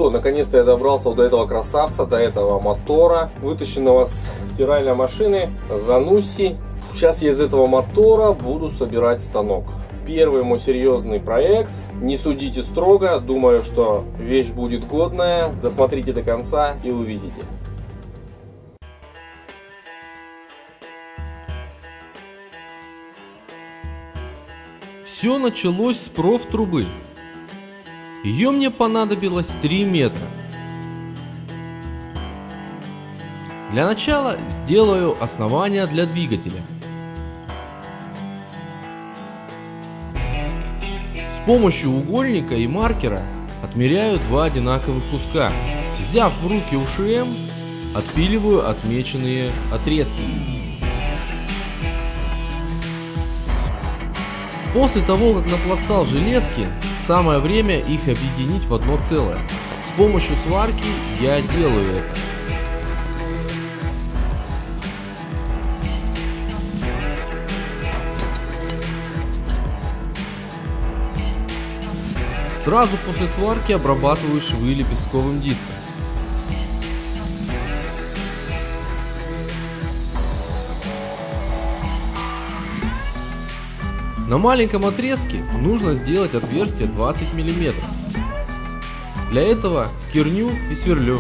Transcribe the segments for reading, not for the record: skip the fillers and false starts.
что, наконец-то я добрался вот до этого красавца, до этого мотора, вытащенного с стиральной машины Zanussi. Сейчас я из этого мотора буду собирать станок. Первый мой серьезный проект. Не судите строго, думаю, что вещь будет годная. Досмотрите до конца и увидите. Все началось с профтрубы. Ее мне понадобилось 3 метра. Для начала сделаю основание для двигателя. С помощью угольника и маркера отмеряю 2 одинаковых куска. Взяв в руки УШМ, отпиливаю отмеченные отрезки. После того, как напластал железки, самое время их объединить в одно целое. С помощью сварки я делаю это. Сразу после сварки обрабатываю швы лепестковым диском. На маленьком отрезке нужно сделать отверстие 20 мм. Для этого кирню и сверлю.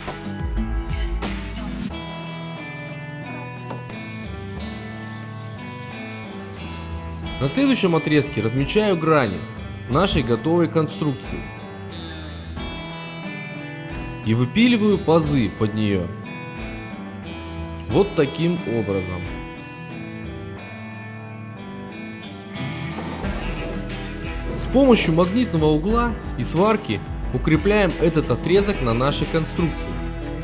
На следующем отрезке размечаю грани нашей готовой конструкции и выпиливаю пазы под нее. Вот таким образом. С помощью магнитного угла и сварки укрепляем этот отрезок на нашей конструкции.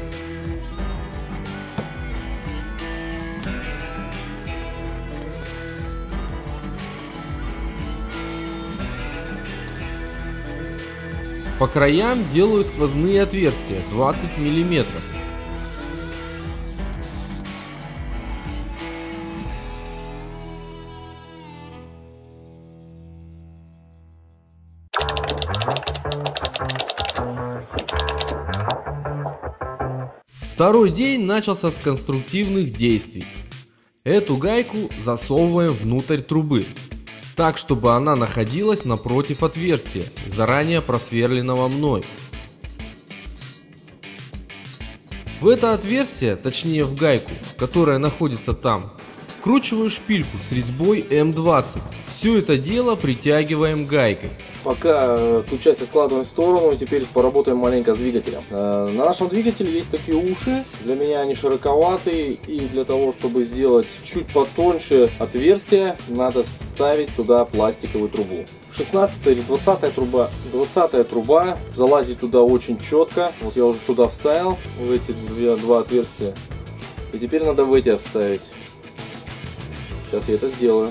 По краям делаю сквозные отверстия 20 мм. Второй день начался с конструктивных действий. Эту гайку засовываем внутрь трубы, так чтобы она находилась напротив отверстия, заранее просверленного мной. В это отверстие, точнее в гайку, которая находится там, вкручиваю шпильку с резьбой М20. Все это дело притягиваем гайкой. Пока ту часть откладываем в сторону, и теперь поработаем маленько с двигателем. На нашем двигателе есть такие уши. Для меня они широковатые, и для того, чтобы сделать чуть потоньше отверстие, надо вставить туда пластиковую трубу. 16 или 20 труба. 20 труба залазит туда очень четко. Вот я уже сюда вставил, в эти два отверстия. И теперь надо в эти вставить. Сейчас я это сделаю.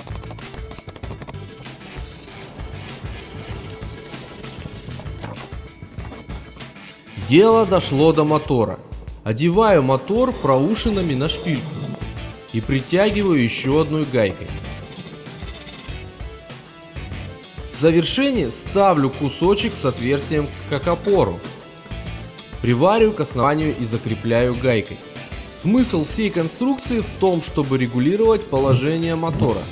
Дело дошло до мотора. Одеваю мотор проушинами на шпильку и притягиваю еще одной гайкой. В завершение ставлю кусочек с отверстием как опору. Привариваю к основанию и закрепляю гайкой. Смысл всей конструкции в том, чтобы регулировать положение мотора.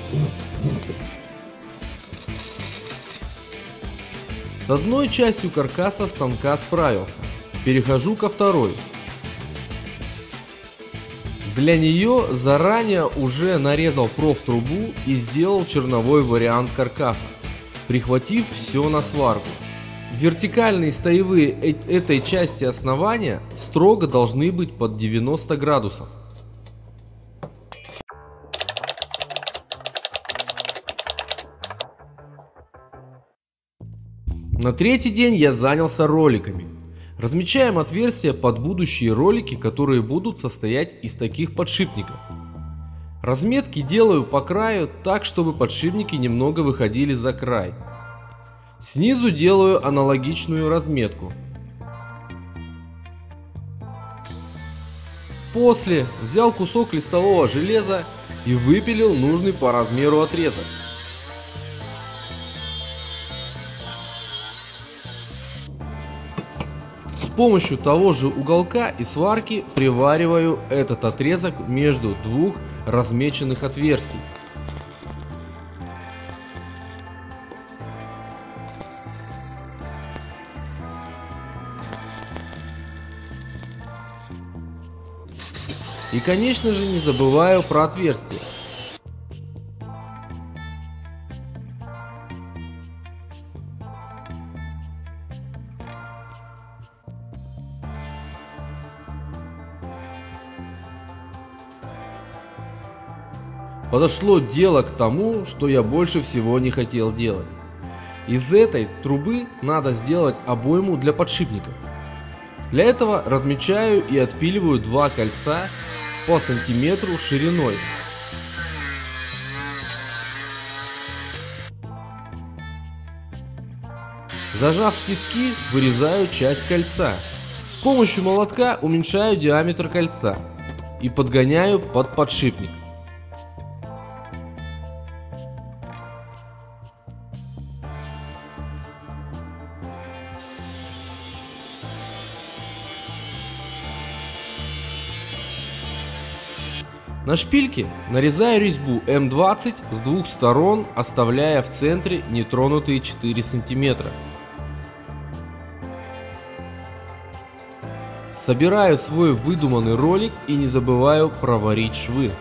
С одной частью каркаса станка справился. Перехожу ко второй. Для нее заранее уже нарезал профтрубу и сделал черновой вариант каркаса, прихватив все на сварку. Вертикальные стоевые этой части основания строго должны быть под 90 градусов. На третий день я занялся роликами. Размечаем отверстия под будущие ролики, которые будут состоять из таких подшипников. Разметки делаю по краю так, чтобы подшипники немного выходили за край. Снизу делаю аналогичную разметку. После взял кусок листового железа и выпилил нужный по размеру отрезок. помощью того же уголка и сварки привариваю этот отрезок между двух размеченных отверстий. И, конечно же, не забываю про отверстие. Подошло дело к тому, что я больше всего не хотел делать. Из этой трубы надо сделать обойму для подшипников. Для этого размечаю и отпиливаю два кольца по сантиметру шириной. Зажав тиски, вырезаю часть кольца. С помощью молотка уменьшаю диаметр кольца и подгоняю под подшипник. На шпильке нарезаю резьбу М20 с двух сторон, оставляя в центре нетронутые 4 сантиметра. Собираю свой выдуманный ролик и не забываю проварить швы.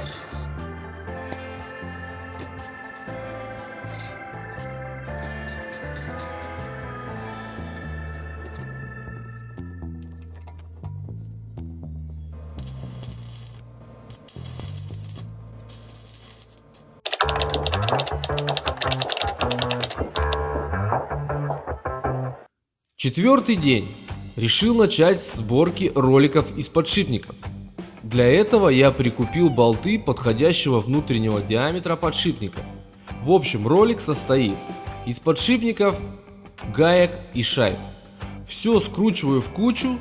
Четвертый день. Решил начать с сборки роликов из подшипников. Для этого я прикупил болты подходящего внутреннего диаметра подшипника. В общем, ролик состоит из подшипников, гаек и шайб. Все скручиваю в кучу.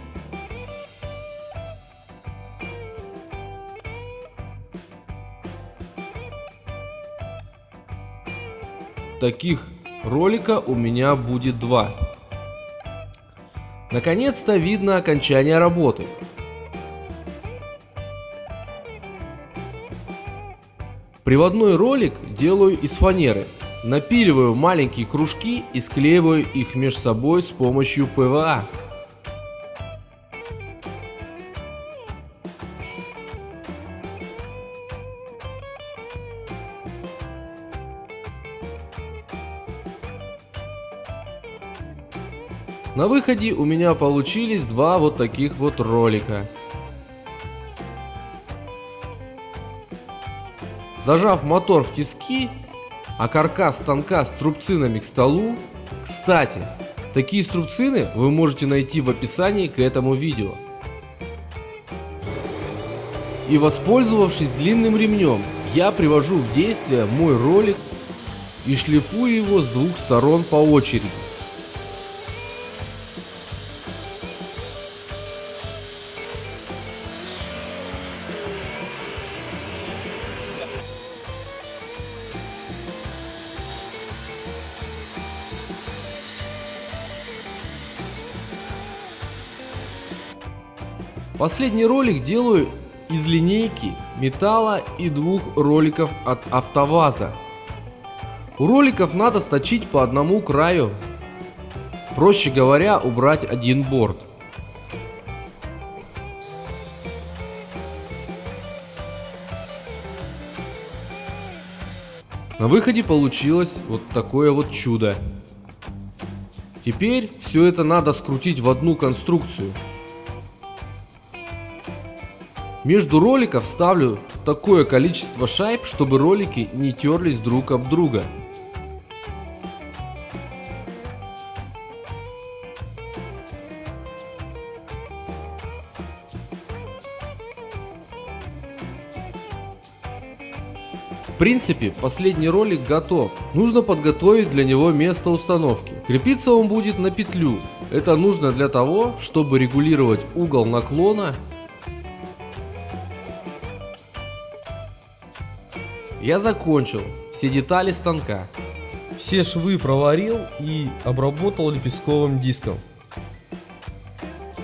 Таких ролика у меня будет 2. Наконец-то видно окончание работы. Приводной ролик делаю из фанеры. Напиливаю маленькие кружки и склеиваю их между собой с помощью ПВА. На выходе у меня получились 2 вот таких вот ролика. Зажав мотор в тиски, а каркас станка с струбцинами к столу. Кстати, такие струбцины вы можете найти в описании к этому видео. И воспользовавшись длинным ремнем, я привожу в действие мой ролик и шлифую его с двух сторон по очереди. Последний ролик делаю из линейки, металла и 2 роликов от АвтоВАЗа. У роликов надо сточить по одному краю. Проще говоря, убрать один борт. На выходе получилось вот такое вот чудо. Теперь все это надо скрутить в одну конструкцию. Между роликов ставлю такое количество шайб, чтобы ролики не терлись друг об друга. В принципе, последний ролик готов. Нужно подготовить для него место установки. Крепиться он будет на петлю. Это нужно для того, чтобы регулировать угол наклона. Я закончил все детали станка. Все швы проварил и обработал лепестковым диском.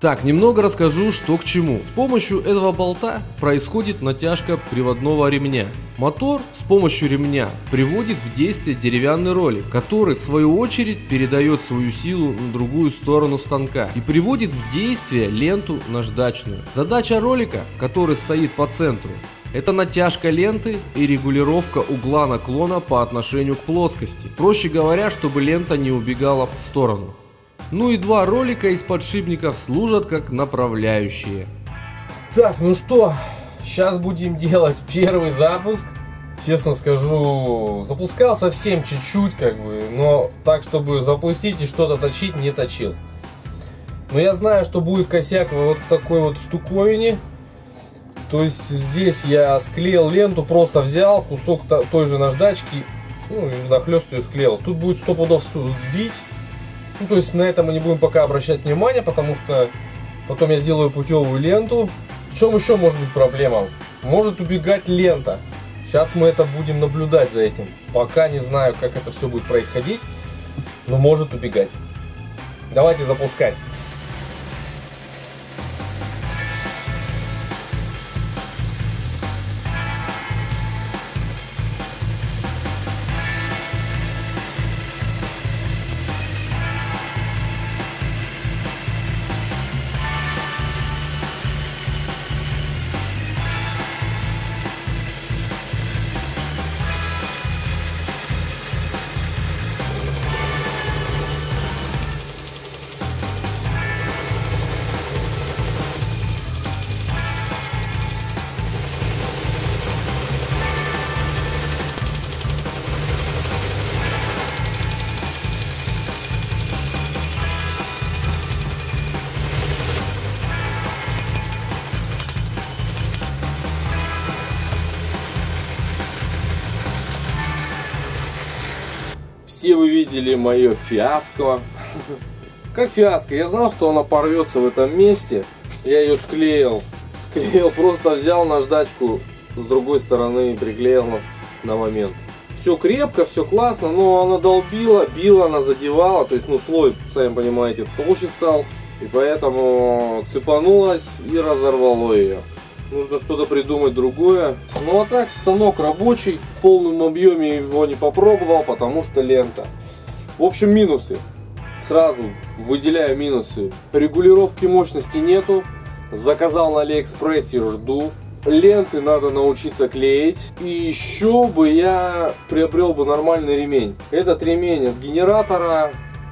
Так, немного расскажу, что к чему. С помощью этого болта происходит натяжка приводного ремня. Мотор с помощью ремня приводит в действие деревянный ролик, который в свою очередь передает свою силу на другую сторону станка и приводит в действие ленту наждачную. Задача ролика, который стоит по центру, это натяжка ленты и регулировка угла наклона по отношению к плоскости. Проще говоря, чтобы лента не убегала в сторону. Ну и два ролика из подшипников служат как направляющие. Так, ну что, сейчас будем делать первый запуск. Честно скажу, запускал совсем чуть-чуть, но так, чтобы запустить и что-то точить, не точил. Но я знаю, что будет косяк вот в такой вот штуковине. То есть здесь я склеил ленту, просто взял кусок той же наждачки, и внахлёст ее склеил. Тут будет 100 пудов бить. То есть на это мы не будем пока обращать внимание, потому что потом я сделаю путевую ленту. В чем еще может быть проблема? Может убегать лента. Сейчас мы это будем наблюдать за этим. Пока не знаю, как это все будет происходить, но может убегать. Давайте запускать. Все вы видели мое фиаско. Как фиаско? Я знал, что она порвется в этом месте. Я ее склеил. Просто взял наждачку с другой стороны и приклеил на момент. Все крепко, все классно, но она долбила, била, она задевала. То есть, слой, сами понимаете, толще стал. И поэтому цепанулась и разорвало ее. Нужно что-то придумать другое. Ну а так, станок рабочий. В полном объеме его не попробовал, потому что лента. В общем, минусы. Сразу выделяю минусы. Регулировки мощности нету. Заказал на Алиэкспрессе, жду. Ленты надо научиться клеить. И еще бы я приобрел бы нормальный ремень. Этот ремень от генератора.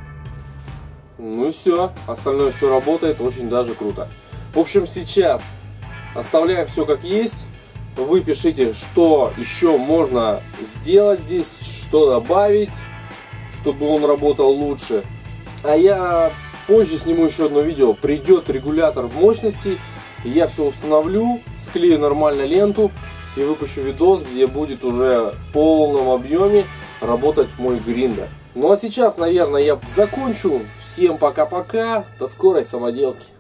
Ну и все. Остальное все работает очень даже круто. В общем, сейчас оставляем все как есть. Вы пишите, что еще можно сделать здесь, что добавить, чтобы он работал лучше. А я позже сниму еще одно видео. Придет регулятор мощности, я все установлю, склею нормально ленту и выпущу видос, где будет уже в полном объеме работать мой гриндер. Ну а сейчас, наверное, я закончу. Всем пока-пока. До скорой самоделки.